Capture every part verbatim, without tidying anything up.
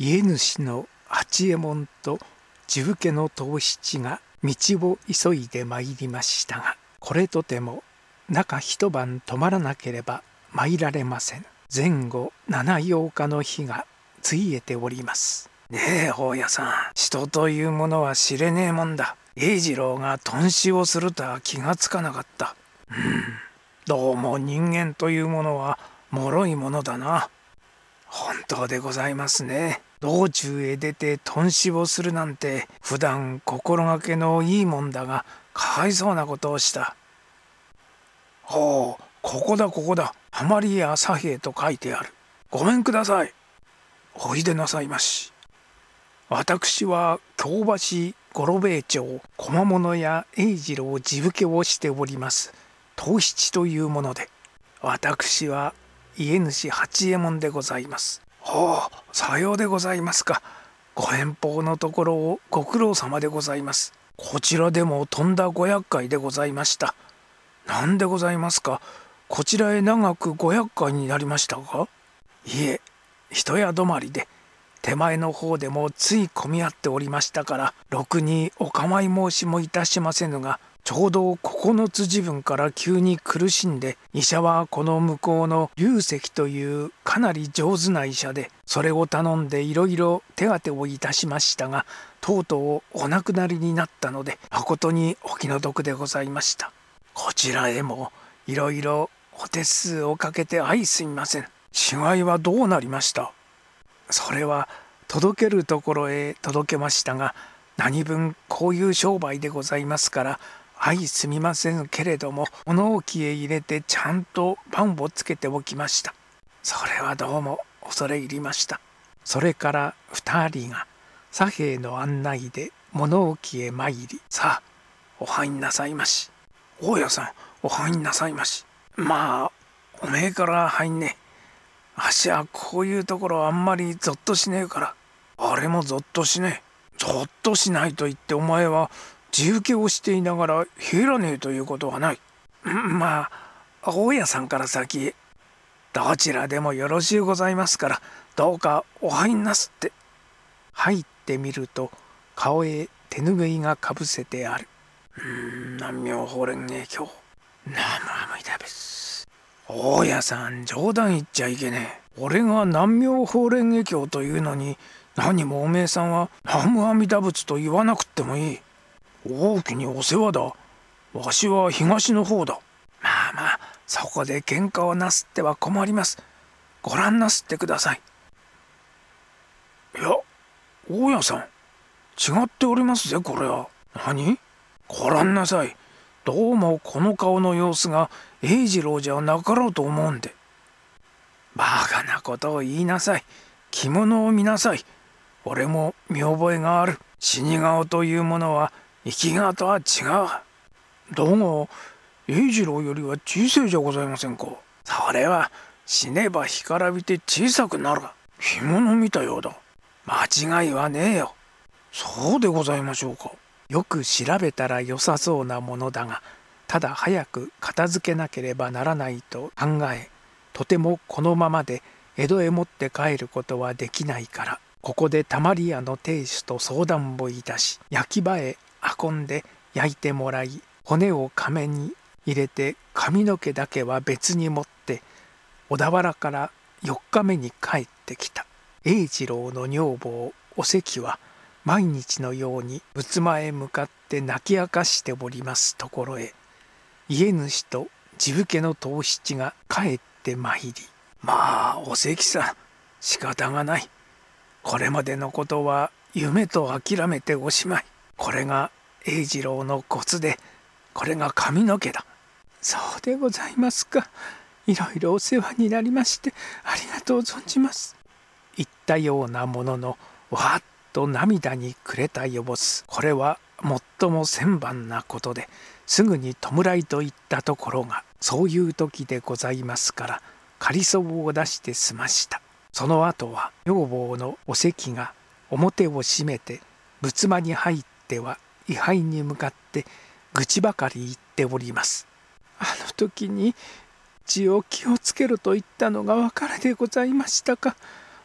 家主の八右衛門と治部家の藤七が道を急いで参りましたが、これとても中一晩泊まらなければ参られません。前後七八日の日がついえております。ねえ大家さん、人というものは知れねえもんだ。英次郎が頓死をするとは気がつかなかった。うん、どうも人間というものは脆いものだな。本当でございますね。道中へ出て頓死をするなんて普段心がけのいいもんだが、かわいそうなことをした。ほう、ここだここだ。浜里屋左兵と書いてある。ごめんください。おいでなさいまし。私は京橋五郎兵衛町小物屋英次郎治部家をしております藤七というもので、私は家主八右衛門でございます。ほう、さようでございますか。ご遠方のところをご苦労様でございます。こちらでもとんだご厄介でございました。なんでございますか。こちらへ長くご厄介になりましたか。いえ、一宿泊まりで手前の方でもつい混み合っておりましたから、ろくにお構い申しもいたしませぬが、ちょうど九つ時分から急に苦しんで、医者はこの向こうの龍石というかなり上手な医者で、それを頼んでいろいろ手当てをいたしましたが、とうとうお亡くなりになったので、誠にお気の毒でございました。こちらへもいろいろお手数をかけて相すみません。死骸はどうなりました。それは届けるところへ届けましたが、何分こういう商売でございますから相すみませんけれども、物置へ入れてちゃんと番をつけておきました。それはどうも恐れ入りました。それから二人が左兵の案内で物置へ参り、さあお入んなさいまし。大家さん、お入んなさいまし。まあおめえから入んね。あっしはこういうところあんまりゾッとしねえから。あれもゾッとしねえ。ゾッとしないと言ってお前は自受けをしていながら入らねえということはない。まあ大家さんから先どちらでもよろしゅうございますから、どうかお入んなすって。入ってみると顔へ手ぬぐいがかぶせてある。うーん、南妙法蓮華経。南無阿弥陀仏。大家さん、冗談言っちゃいけねえ。俺が南妙法蓮華経というのに、何もおめえさんは南無阿弥陀仏と言わなくってもいい。大きにお世話だ。わしは東の方だ。まあまあ、そこで喧嘩をなすっては困ります。ご覧なすってください。いや、大家さん、違っておりますぜ、これは。何？ご覧なさい。どうもこの顔の様子が英次郎じゃなかろうと思うんで。バカなことを言いなさい。着物を見なさい。俺も見覚えがある。死に顔というものは生き顔とは違う。どうも英次郎よりは小さいじゃございませんか。それは死ねば干からびて小さくなる。着物見たようだ。間違いはねえよ。そうでございましょうか。よく調べたら良さそうなものだが、ただ早く片付けなければならないと考え、とてもこのままで江戸へ持って帰ることはできないから、ここでたまり屋の亭主と相談をいたし、焼き場へ運んで焼いてもらい、骨を亀に入れて髪の毛だけは別に持って小田原からよっかめに帰ってきた。英次郎の女房お関は毎日のように仏間へ向かって泣き明かしておりますところへ、家主と治部家の藤七が帰ってまいり、まあお関さん、仕方がない。これまでのことは夢と諦めておしまい。これが英次郎の骨で、これが髪の毛だ。そうでございますか。いろいろお世話になりましてありがとう存じます。言ったようなものの、わっと涙に暮れたよぼす。これは最も千万なことで、すぐに弔いと言ったところが、そういう時でございますから仮りそうを出して済ました。その後は女房のお関が表を閉めて仏間に入っては位牌に向かって愚痴ばかり言っております。あの時に血を気をつけろと言ったのが別れでございましたか。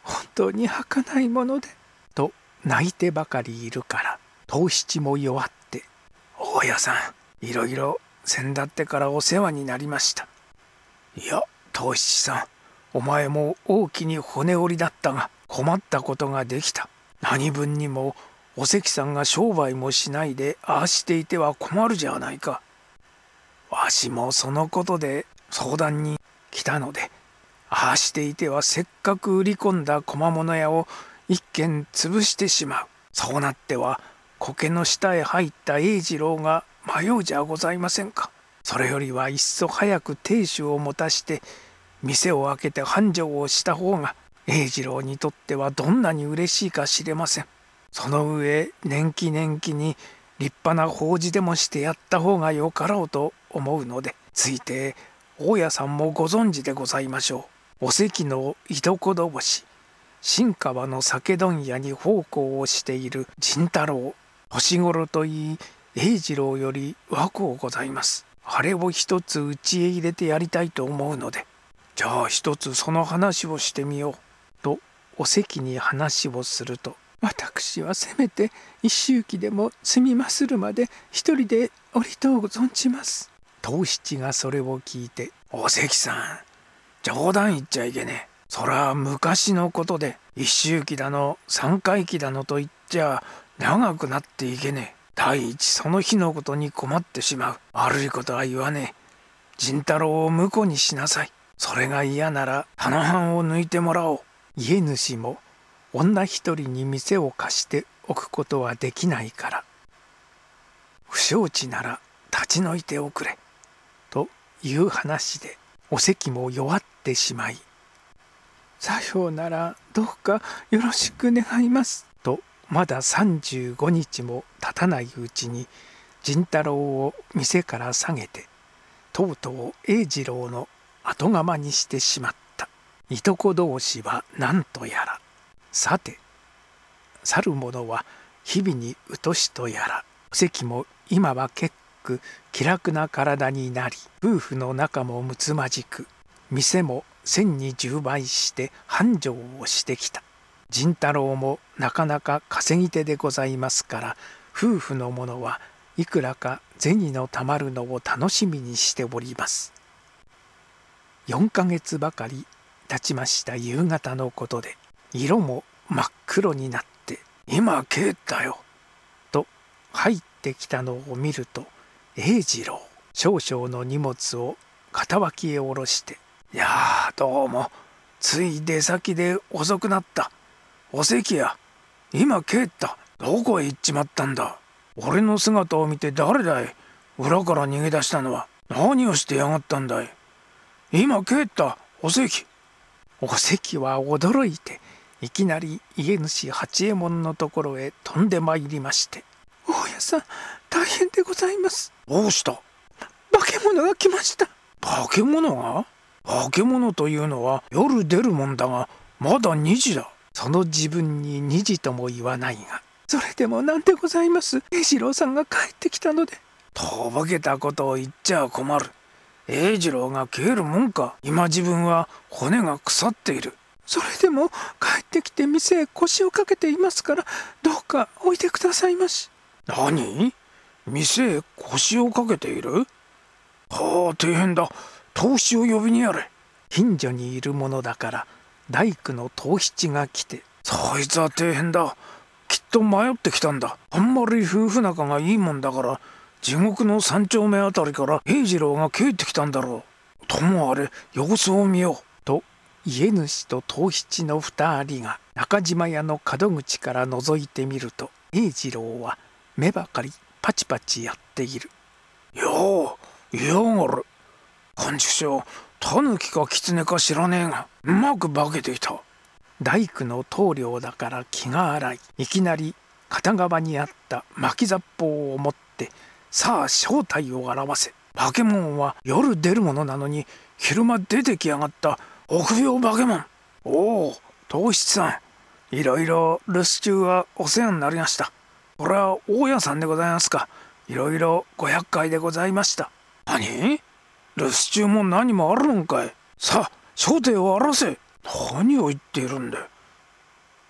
本当に儚いもので」と泣いてばかりいるから、藤七も弱って「大家さん、いろいろ先だってからお世話になりました。いや藤七さん、お前も大きに骨折りだったが困ったことができた。何分にもお関さんが商売もしないでああしていては困るじゃないか。わしもそのことで相談に来たので、ああしていてはせっかく売り込んだ小物屋を一軒潰してしまう。そうなっては苔の下へ入った英次郎が迷うじゃございませんか。それよりはいっそ早く亭主を持たして店を開けて繁盛をした方が英次郎にとってはどんなに嬉しいか知れません。その上年季年季に立派な法事でもしてやった方がよかろうと思うので、ついて大家さんもご存知でございましょう。お関のいとこ同士、新川の酒問屋に奉公をしている陣太郎、年頃といい英次郎より若うございます。あれを一つうちへ入れてやりたいと思うので、じゃあ一つその話をしてみようとお関に話をすると、私はせめて一周忌でも済みまするまで一人でおりとう存じます。藤七がそれを聞いて、お関さん、冗談言っちゃいけねえ。そら昔のことで一周忌だの三回忌だのと言っちゃ長くなっていけねえ。第一その日のことに困ってしまう。悪いことは言わねえ。陣太郎を婿にしなさい。それが嫌なら棚藩を抜いてもらおう。家主も女一人に店を貸しておくことはできないから、不承知なら立ち退いておくれという話で、お関も弱ってしまい、さようならどうかよろしく願いますと、まださんじゅうごにちも経たないうちに陣太郎を店から下げて、とうとう英次郎の後釜にしてしまった。いとこ同士は何とやら。さて去る者は日々にうとしとやら、お関も今は結構気楽な体になり、夫婦の仲もむつまじく、店も千に十倍して繁盛をしてきた。陣太郎もなかなか稼ぎ手でございますから、夫婦の者はいくらか銭のたまるのを楽しみにしております。よんかげつばかり経ちました夕方のことで、色も真っ黒になって「今帰ったよ」と入ってきたのを見ると、英次郎少々の荷物を片脇へ下ろして「いやーどうもつい出先で遅くなった。お関や今帰った。どこへ行っちまったんだ。俺の姿を見て誰だい。裏から逃げ出したのは。何をしてやがったんだい。今帰ったお関。」お関は驚いていきなり家主八右衛門のところへ飛んでまいりまして「大家さん大変でございます。どうした。化け物が来ました。」化け物が。化け物というのは夜出るもんだが、まだにじだ。その自分ににじとも言わないが、それでもなんでございます。英次郎さんが帰ってきたので。とぼけたことを言っちゃ困る。英次郎が帰るもんか。今自分は骨が腐っている。それでも帰ってきて店へ腰をかけていますから、どうかおいでくださいまし。何。店へ腰をかけている。はあ大変だ。藤七を呼びにやれ。近所にいるものだから大工の藤七が来て「そいつは大変だ。きっと迷ってきたんだ。あんまり夫婦仲がいいもんだから、地獄の三丁目あたりから英次郎が帰ってきたんだろう。ともあれ様子を見よう」と、家主と藤七の二人が中島屋の角口から覗いてみると、英次郎は目ばかりパチパチやっている。「よういやがる。幹事長タヌキかキツネか知らねえがうまく化けていた。」大工の棟梁だから気が荒い。いきなり片側にあった巻き雑報を持って「さあ正体を現せ。化け物は夜出るものなのに昼間出てきやがった臆病化け物。おお藤七さん、いろいろ留守中はお世話になりました。これは大家さんでございますか。いろいろご厄介でございました。」何。留守中も何もあるのかい。さあ正体を現せ。何を言っているんだ。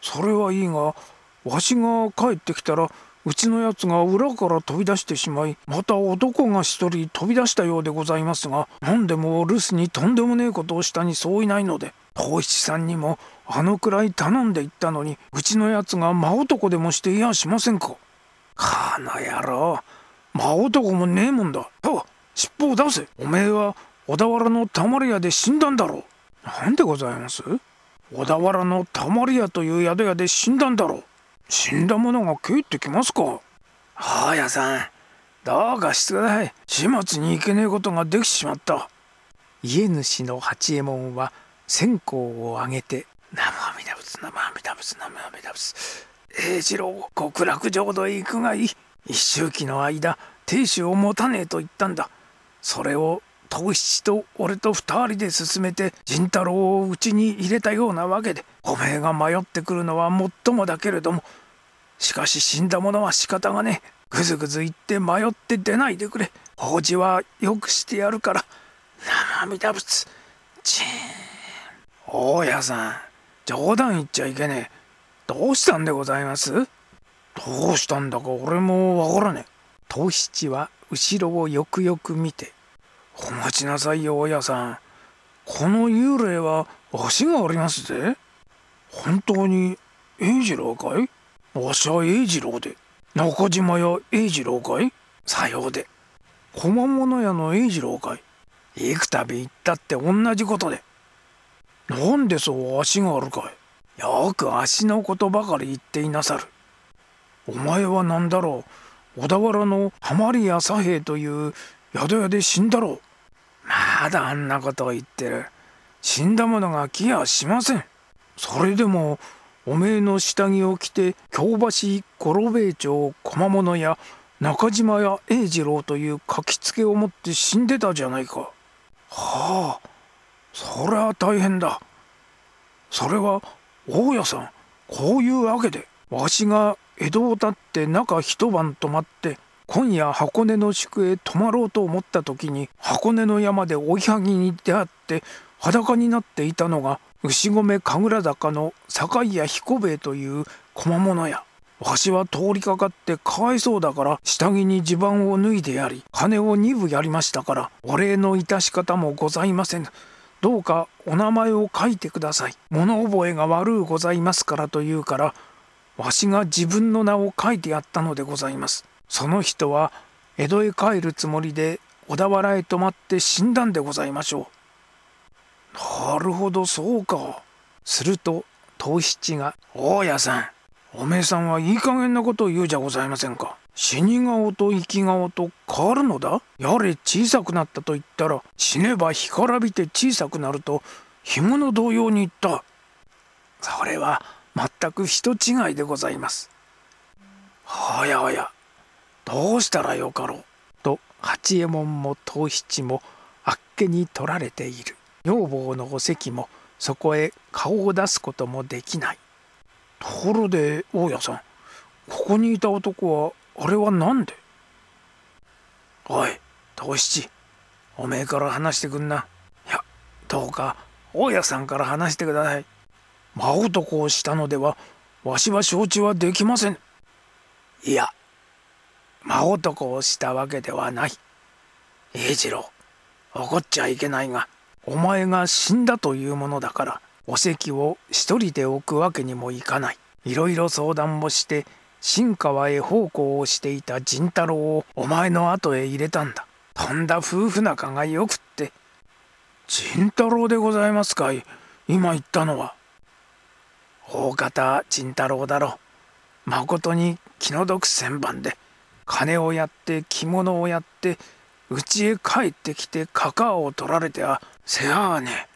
それはいいが、わしが帰ってきたらうちのやつが裏から飛び出してしまい、また男が一人飛び出したようでございますが、何でも留守にとんでもねえことをしたにそういないので、藤七さんにもあのくらい頼んでいったのに、うちのやつが真男でもしていやしませんか。かの野郎、真男もねえもんだ。と尻尾を出せ。おめえは小田原のたまり屋で死んだんだろう。なんでございます。小田原のたまり屋という宿屋で死んだんだろう。死んだ者が帰ってきますか。大家さん、どうかしてください。始末にいけねえことができちまった。家主の八右衛門は線香をあげて、南無阿弥陀仏、南無阿弥陀仏、南無阿弥陀仏。栄次郎、極楽浄土へ行くがいい。一周期の間、亭主を持たねえと言ったんだ。それを藤七と俺と二人で進めて陣太郎をうちに入れたようなわけで、おめえが迷ってくるのはもっともだけれども、しかし死んだ者は仕方がねえ。ぐずぐず言って迷って出ないでくれ。法事はよくしてやるから。南無阿弥陀仏。チーン。大家さん、冗談言っちゃいけねえ。どうしたんでございます。どうしたんだか俺もわからねえ。藤七は後ろをよくよく見て、お待ちなさいよ大家さん。この幽霊は足がありますぜ。本当に栄次郎かい。わしは栄次郎で。中島屋栄次郎かい。さようで。小間物屋の栄次郎かい。幾度行ったって同じことで。なんでそう足があるかい。よく足のことばかり言っていなさる。お前は何だろう。小田原の浜里屋左平という宿屋で死んだろう。まだあんなことを言ってる。死んだ者が来やしません。それでもおめえの下着を着て京橋五郎兵衛町小物屋中島屋栄次郎という書きつけを持って死んでたじゃないか。はあ、それは大変だ。それは大家さん、こういうわけでわしが江戸を立って中一晩泊まって今夜箱根の宿へ泊まろうと思った時に、箱根の山で追いはぎに出会って裸になっていたのが牛込神楽坂の酒屋彦兵衛という小間物屋。わしは通りかかってかわいそうだから下着に襦袢を脱いでやり、金を二分やりましたから、お礼の致し方もございません。どうかお名前を書いてください。物覚えが悪うございますからと言うから、わしが自分の名を書いてやったのでございます。その人は江戸へ帰るつもりで小田原へ泊まって死んだんでございましょう。なるほど、そうか。すると藤七が、大家さん、おめえさんはいい加減なことを言うじゃございませんか。死に顔と生き顔と変わるのだ。やれ小さくなったと言ったら、死ねば干からびて小さくなると干物同様に言った。それは全く人違いでございます。おやおや、どうしたらよかろう。と八右衛門も藤七もあっけに取られている。女房のお関もそこへ顔を出すこともできない。ところで大家さん、ここにいた男はあれは何で。おい藤七、おめえから話してくんな。いや、どうか大家さんから話してください。真男をしたのではわしは承知はできません。いや、真男をしたわけではない。栄次郎、怒っちゃいけないが、お前が死んだというものだからお席を一人で置くわけにもいかない。いろいろ相談もして新川へ奉公をしていた陣太郎をお前の後へ入れたんだ。とんだ夫婦仲がよくって。陣太郎でございますかい。今言ったのは。大方陣太郎だろう。まことに気の毒千番で、金をやって着物をやって家へ帰ってきてカカアを取られてはせやがね。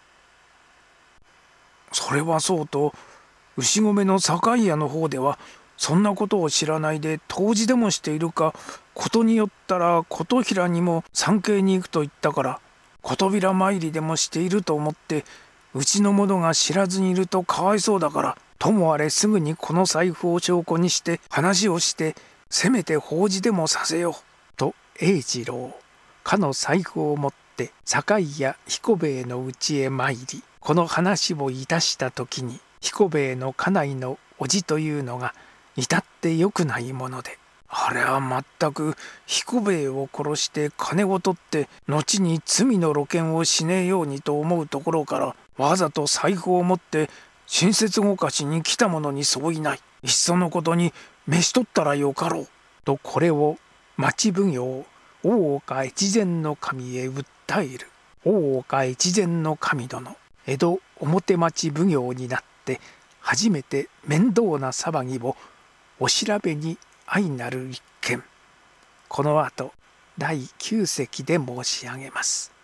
それはそうと、牛込の酒屋の方ではそんなことを知らないで湯治でもしているか、ことによったら琴平にも参詣に行くと言ったから琴平参りでもしていると思って、うちの者が知らずにいるとかわいそうだから、ともあれすぐにこの財布を証拠にして話をして、せめて法事でもさせよう。と栄次郎、かの財布を持って酒屋彦兵衛の家へ参り、この話をいたした時に彦兵衛の家内の叔父というのが至ってよくないもので、あれは全く彦兵衛を殺して金を取って後に罪の露見をしねえようにと思うところから、わざと財布を持って親切ごかしに来た者に相違ない。いっそのことに召し取ったらよかろう。とこれを町奉行大岡越前守へ訴える。大岡越前守殿、江戸表町奉行になって初めて面倒な騒ぎをお調べに相なる一件。このあとだいきゅうせきで申し上げます。